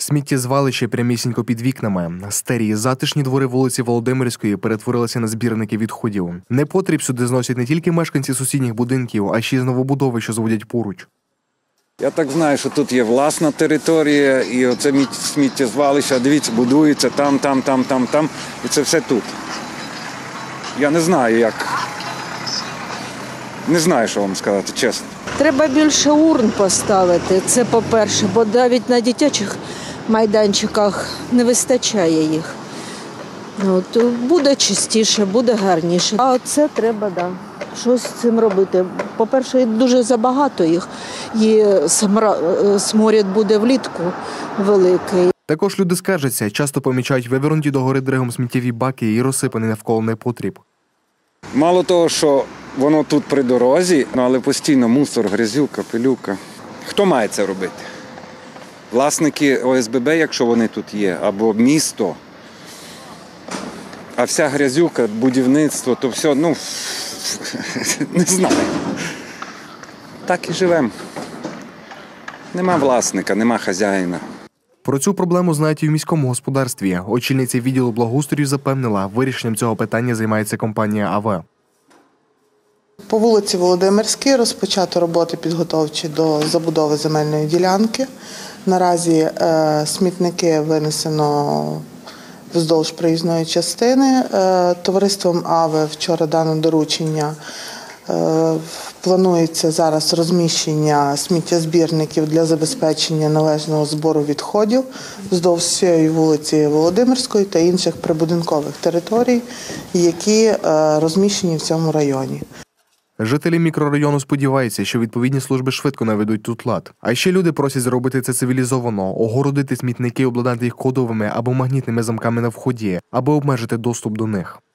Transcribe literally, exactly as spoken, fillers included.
Сміттєзвалище прямісінько під вікнами. Старі, затишні двори вулиці Володимирської перетворилися на збірники відходів. Непотріб сюди зносять не тільки мешканці сусідніх будинків, а ще й з новобудови, що зводять поруч. Я так знаю, що тут є власна територія, і оце сміттєзвалище, дивіться, будується там, там, там, там, там, і це все тут. Я не знаю, як. Не знаю, що вам сказати, чесно. Треба більше урн поставити, це по-перше, бо навіть на дитячих майданчиках не вистачає їх. От, буде чистіше, буде гарніше. А це треба, да, щось з цим робити. По-перше, дуже забагато їх, і сморід буде влітку великий. Також люди скаржаться, часто помічають вивернуті догори дригом сміттєві баки і розсипаний навколо непотріб. Мало того, що воно тут при дорозі, але постійно мусор, грязюка, пилюка. Хто має це робити? Власники О С Б Б, якщо вони тут є, або місто. А вся грязюка, будівництво, то все, ну, не знаю. Так і живемо. Нема власника, нема хазяїна. Про цю проблему знають і в міському господарстві. Очільниця відділу благоустрою запевнила, вирішенням цього питання займається компанія А В. По вулиці Володимирській розпочато роботи підготовчі до забудови земельної ділянки. Наразі е, смітники винесено вздовж проїзної частини. Е, товариством А В вчора дано доручення. Е, планується зараз розміщення сміттєзбірників для забезпечення належного збору відходів вздовж всієї вулиці Володимирської та інших прибудинкових територій, які е, розміщені в цьому районі. Жителі мікрорайону сподіваються, що відповідні служби швидко наведуть тут лад. А ще люди просять зробити це цивілізовано, огородити смітники, обладнати їх кодовими або магнітними замками на вході, аби обмежити доступ до них.